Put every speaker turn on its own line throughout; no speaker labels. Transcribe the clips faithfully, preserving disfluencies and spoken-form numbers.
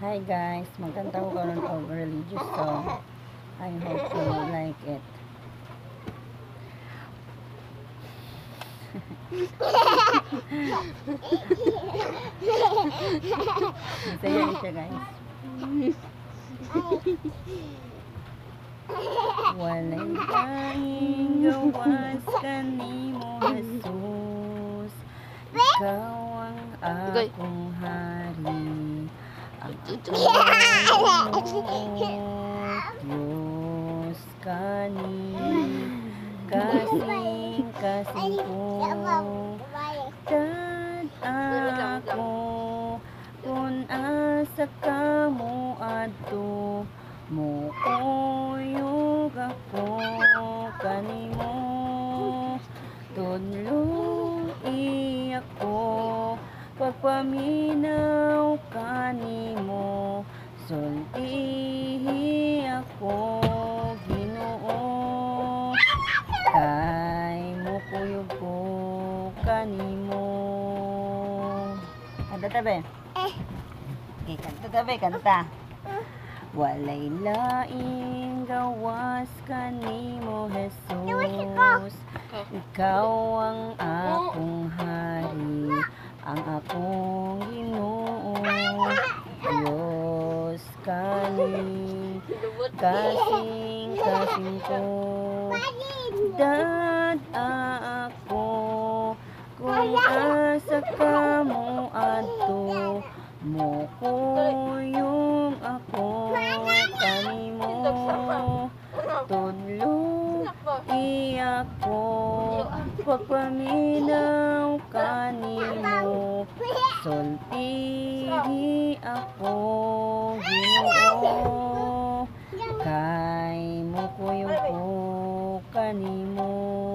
Hi guys, magkanta ko karon og religious song. I hope you like it. Masaya siya guys. Walay tanging gawas kanimo Jesus. Ikaw ang akong hari. Ang Diyos kani kasing kasing ko tad ako kung asa ka mo adto mo uyog ako kanimo tudlong iyak ko pagpaminaw kanimo sultihi ako Ginoo kay mo kuyog ko kanimo. Kanta tabi. Okay, kanta tabi, kanta. Walay laing gawas kanimo Jesus. Ikaw ang akong hari, ang akong Ginoo. Diyos kani kasing kasing ko dad ako kung asa ka mo adto mo kuyog ako kanimo tudlo iyak ko pagpaminaw kanimo sultihi ako Ginoo kay mo kuyog ko kanimo.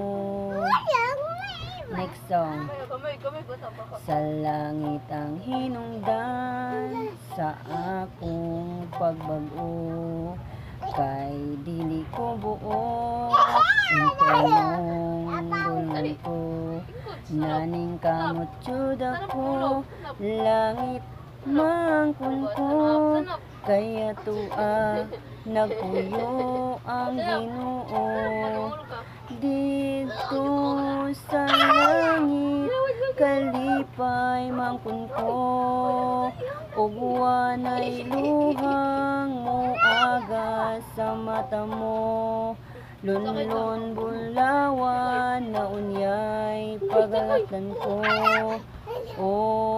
Next song. Sa langit ang hinungdan sa akong pagbag-o kay dili ko buo ang tanong dulay ko naning kamot jud ako langit mangkun ko kaya tua nagpuyo ang Ginoo dito sa langit kalipay mangkun ko ug wanay luhang mo aga sa mata mo lunlon bulawan na unyay pagalatan ko o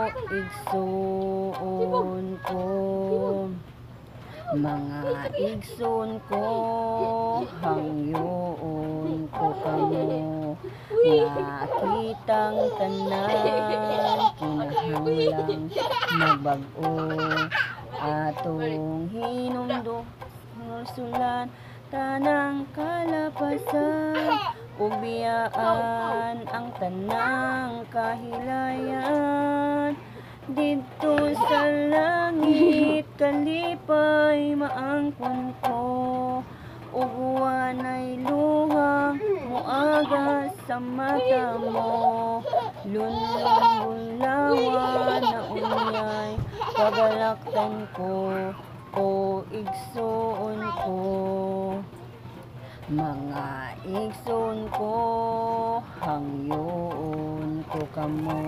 igsoon ko mga igsoon ko hangyoon ko kamo nakitang tanan kinahanglang magbag-o atong hinumdo nusulan tanang kalapasan ug biyaan ang tanang kahilayan dito sa langit kalipay maangkon ko ug wanay luhang moaga sa mata mo lunlong bulawan na unyay pagalaktan ko o igsoon ko mga igsoon ko hangyoon ko kamo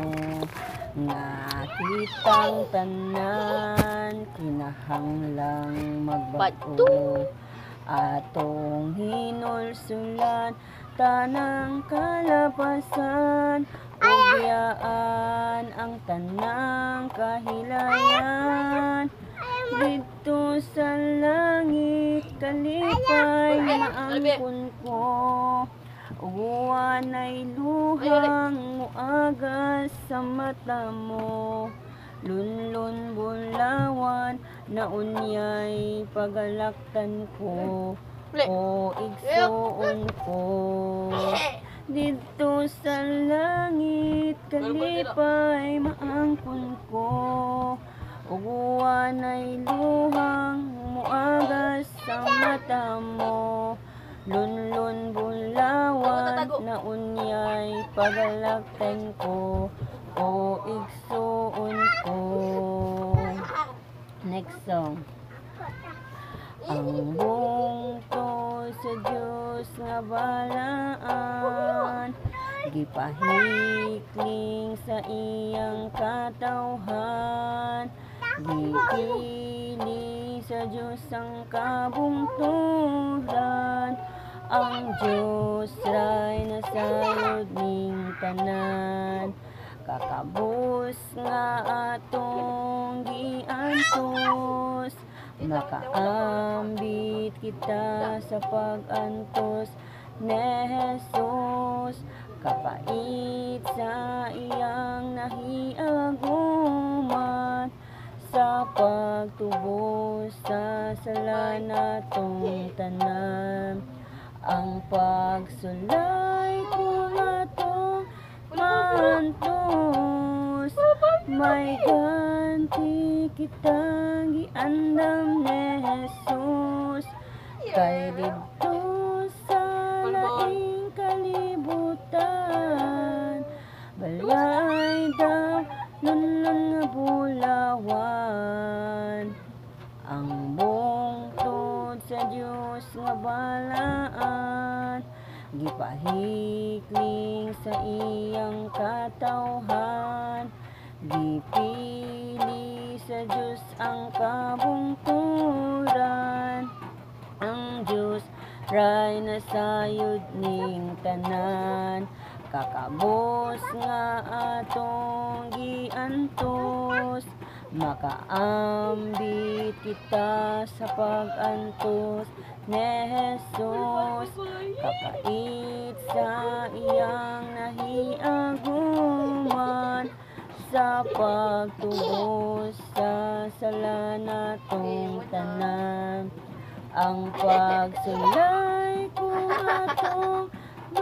nakitang tanan kinahanglang magbag-o atong hinulsulan tanang kalapasan ug biyaan ang tanang kahilayan dito sa langit kalipay maangkon ko ug wanay luhang moaga sa mata mo lunlon bulawan na unyay pagalaktan ko o igsoon ko dito sa langit kalipay maangkon ko ug wanay luhang moaga sa mata mo lunlon bulawan na unyay pagalaktan ko o igsoon ko. Next Next song. Ang bungtod sa Diyos nga balaan, gipahikling sa iyang katawhan, gipili sa Diyos ang kabungturan. Ang Diyos ray nasayod ning tanan, kakabus nga atong giantos. Makaambit kita sa pag-antos ni Jesus, kapait sa iyang nahiaguman, sa pagtubos sa sala natong tanan. Ang pagsulay kung atong mantos, may ganti kitang giandam ni Jesus, kay didto sa laing kalibutan, balay daw nunun nga bulawan. Ang bungtod sa Diyos nga balaan, gipahikling sa iyang katawhan, gipili sa Diyos ang kabungturan. Ang Diyos ray nasayod ning tanan, kakabos nga atong giantos. Makaambit kita sa pag-antos ni Jesus, kapait sa iyang nahiaguman, sa pagtubos sa sala natong tanan. Ang pagsulay kung atong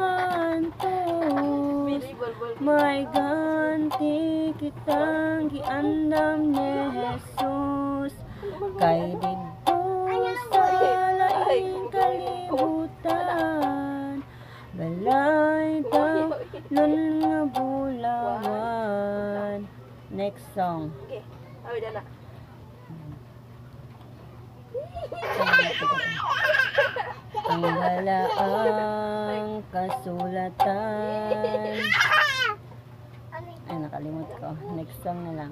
mantos, may ganti kitang giandam ni Jesus, kay didto sa laing kalibutan, balay daw nun nga bulawan. Next song.
Okay, awit na.
Ang halaang kasulatan. Ay, nakalimot ko. Next song na lang.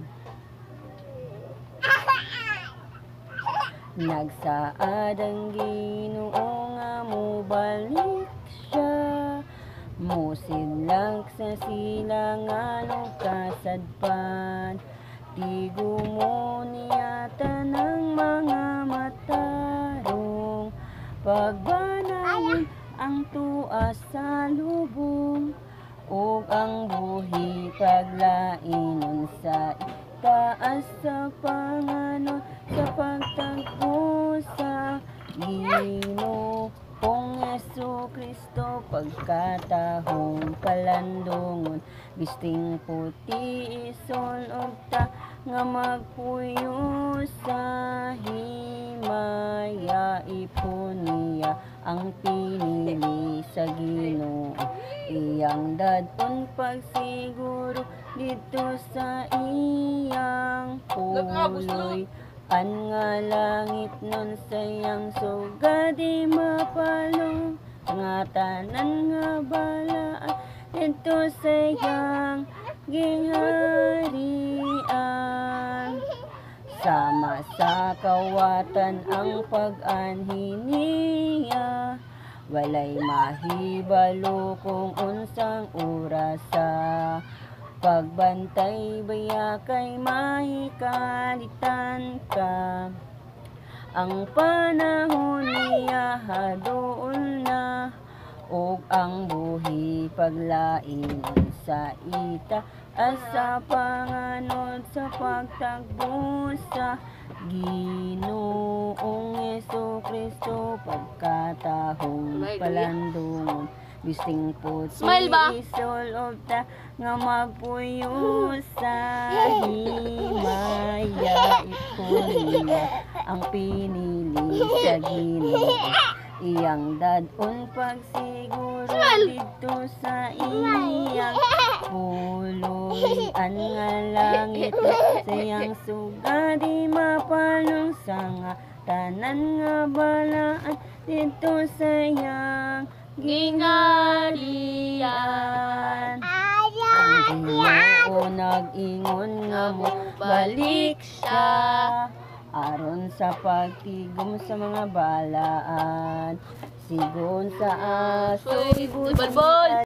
Nagsaad ang Ginoo nga mubalik siya, musidlak sa silangan kasadpan. Tigo mo niya tanang mga matarong, pagbanawin ang tuas sa lubong, ug ang buhi paglainon sa itaas sa panganon, sa pagtagpo sa Ginoong Jesucristo, pagkatahong palandungon, bisting puti isol og ta nga magpuyo sa himaya, ipon niya ang pinili sa Ginoo, iyang dadton pagsiguro dito sa iyang puloy. An nga langit nun sayang sugad di mapalong, nga tanan nga balaan dito sayang gingharian. Sama sa kawatan ang pag-anhi niya, walay mahibalo kung unsang orasa, pagbantay baya kay mahikalitan ka. Ang panahon niya hadoon na, ug ang buhi paglainon sa ita, asa panganod sa pagtagbo sa Ginoong Jesucristo, pagkatahong palandungon, bising puti isol of ta nga magpuyo sa himaya, ipon ang pinili sa Ginoo, iyang dadon pagsiguro dito sa iyang Puloy-an nga langit sayang suga di mapalong sa nga tanan nga balaan dito sayang gingarian. Ang Ginoo nag-ingon nga mo balik siya aron sa pagtigom sa mga balaan sigon sa aso'y buti